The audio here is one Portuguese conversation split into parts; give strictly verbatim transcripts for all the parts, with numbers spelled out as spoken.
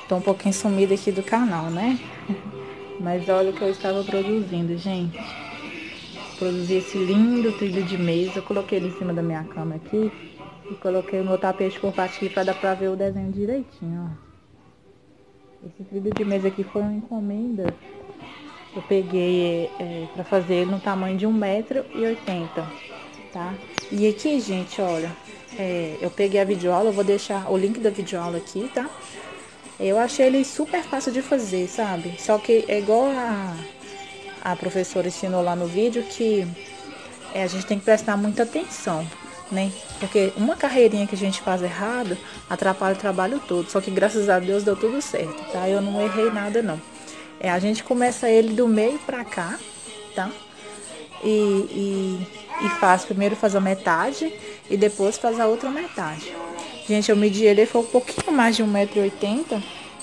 Tô um pouquinho sumida aqui do canal, né? Mas olha o que eu estava produzindo, gente. Produzi esse lindo trilho de mesa. Eu coloquei ele em cima da minha cama aqui. E coloquei o meu tapete portátil para dar pra ver o desenho direitinho, ó. Esse trilho de mesa aqui foi uma encomenda. Eu peguei é, para fazer ele no tamanho de um metro e oitenta, tá? E aqui, gente, olha, é, eu peguei a videoaula, eu vou deixar o link da videoaula aqui, tá? Eu achei ele super fácil de fazer, sabe? Só que é igual a, a professora ensinou lá no vídeo que é, a gente tem que prestar muita atenção, né? Porque uma carreirinha que a gente faz errado atrapalha o trabalho todo. Só que graças a Deus deu tudo certo, tá? Eu não errei nada, não. É, a gente começa ele do meio pra cá, tá? E, e, e faz primeiro faz a metade e depois faz a outra metade. Gente, eu medi ele, foi um pouquinho mais de um metro e oitenta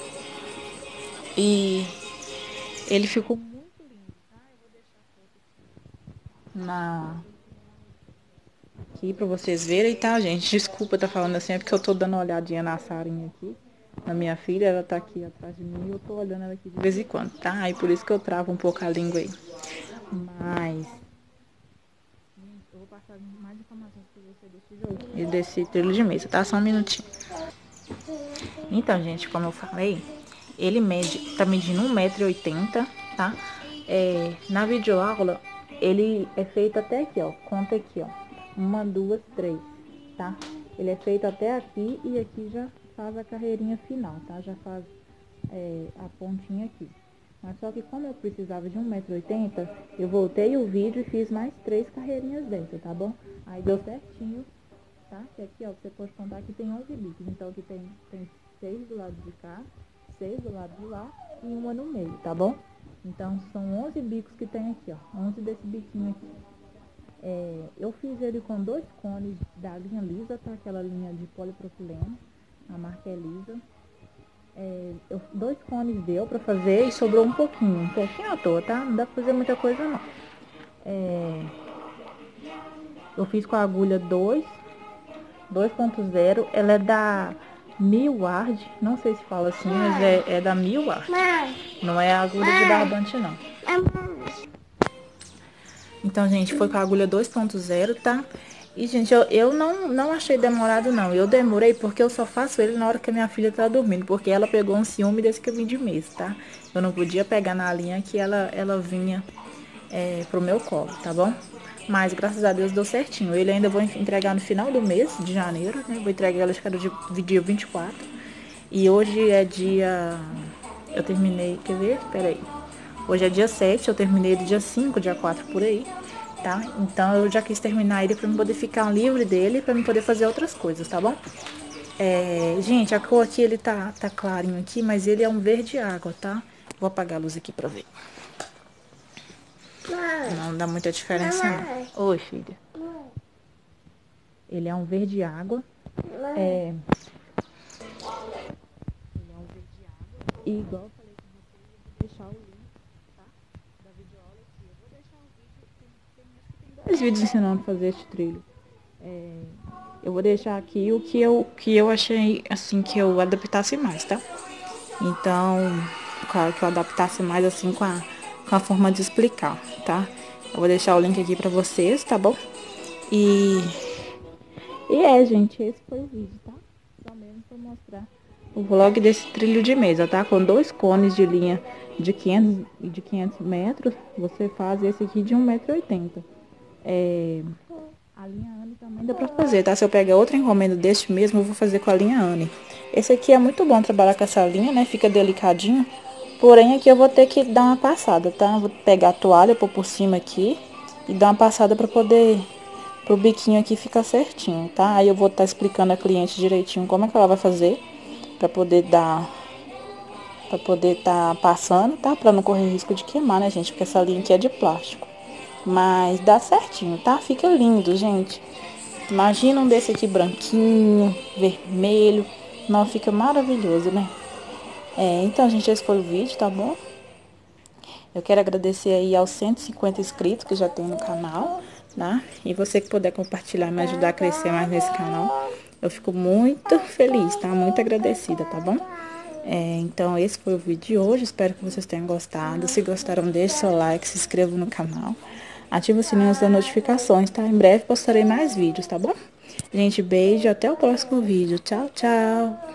e ele ficou muito lindo, tá? Eu vou deixar a foto na aqui pra vocês verem, tá, gente? Desculpa tá falando assim, é porque eu tô dando uma olhadinha na Sarinha aqui, na minha filha, ela tá aqui atrás de mim e eu tô olhando ela aqui de vez em quando, tá? Aí por isso que eu travo um pouco a língua aí. Mas eu vou passar mais informações pra você desse jogo e desse trilho de mesa, tá? Só um minutinho. Então, gente, como eu falei, ele mede, tá medindo um metro e oitenta, tá? É, na videoaula, ele é feito até aqui, ó. Conta aqui, ó. Uma, duas, três, tá? Ele é feito até aqui e aqui já faz a carreirinha final, tá? Já faz é, a pontinha aqui. Mas só que como eu precisava de um metro e oitenta, eu voltei o vídeo e fiz mais três carreirinhas dentro, tá bom? Aí deu certinho, tá? Que aqui, ó, você pode contar que tem onze bicos. Então aqui tem, tem seis do lado de cá, seis do lado de lá e uma no meio, tá bom? Então são onze bicos que tem aqui, ó. onze desse biquinho aqui. É, eu fiz ele com dois cones da linha lisa, tá? Aquela linha de polipropileno, a marca é lisa. É, eu, dois cones deu pra fazer e sobrou um pouquinho, um pouquinho à toa, tá? Não dá pra fazer muita coisa não. É, eu fiz com a agulha dois, dois ponto zero, ela é da Millward, não sei se fala assim, mas é, é da Millward. Não é a agulha de barbante não. Então, gente, foi com a agulha dois ponto zero, tá? E, gente, eu, eu não, não achei demorado, não. Eu demorei porque eu só faço ele na hora que a minha filha tá dormindo. Porque ela pegou um ciúme desse que eu vim de mês, tá? Eu não podia pegar na linha que ela, ela vinha é, pro meu colo, tá bom? Mas, graças a Deus, deu certinho. Ele ainda vou entregar no final do mês de janeiro, né? Vou entregar ela, acho que era de dia vinte e quatro. E hoje é dia... Eu terminei, quer ver? Peraí. Hoje é dia sete, eu terminei ele dia cinco, dia quatro por aí, tá? Então eu já quis terminar ele pra eu poder ficar livre dele, pra eu poder fazer outras coisas, tá bom? É, gente, a cor aqui, ele tá, tá clarinho aqui, mas ele é um verde água, tá? Vou apagar a luz aqui pra ver. Não dá muita diferença, não. Oi, filha. Ele é um verde água. É... Ele é um verde água. E igual eu falei com você, eu vou deixar o link, tá? Da videoaula aqui. Eu vou deixar o vídeo, tem, tem, tem dois vídeos ensinando a fazer esse trilho. É, eu vou deixar aqui o que eu, que eu achei, assim, que eu adaptasse mais, tá? Então, claro que eu adaptasse mais, assim, com a, com a forma de explicar, tá? Eu vou deixar o link aqui pra vocês, tá bom? E, e é, gente, esse foi o vídeo, tá? Só mesmo pra mostrar o vlog desse trilho de mesa, tá? Com dois cones de linha de quinhentos e de quinhentos metros, você faz esse aqui de um metro e oitenta. É... A linha Anne também dá pra fazer, tá? Se eu pegar outra encomenda deste mesmo, eu vou fazer com a linha Anne. Esse aqui é muito bom trabalhar com essa linha, né? Fica delicadinho. Porém, aqui eu vou ter que dar uma passada, tá? Vou pegar a toalha, pôr por cima aqui e dar uma passada pra poder... Pro biquinho aqui ficar certinho, tá? Aí eu vou estar explicando a cliente direitinho como é que ela vai fazer pra poder dar... Pra poder tá passando, tá? Pra não correr risco de queimar, né, gente? Porque essa linha aqui é de plástico. Mas dá certinho, tá? Fica lindo, gente. Imagina um desse aqui branquinho, vermelho. Não, fica maravilhoso, né? É, então, gente, esse foi o vídeo, tá bom? Eu quero agradecer aí aos cento e cinquenta inscritos que já tem no canal, tá? E você que puder compartilhar e me ajudar a crescer mais nesse canal, eu fico muito feliz, tá? Muito agradecida, tá bom? É, então, esse foi o vídeo de hoje. Espero que vocês tenham gostado. Se gostaram, deixe seu like, se inscreva no canal. Ative o sininho das notificações, tá? Em breve postarei mais vídeos, tá bom? Gente, beijo. Até o próximo vídeo. Tchau, tchau.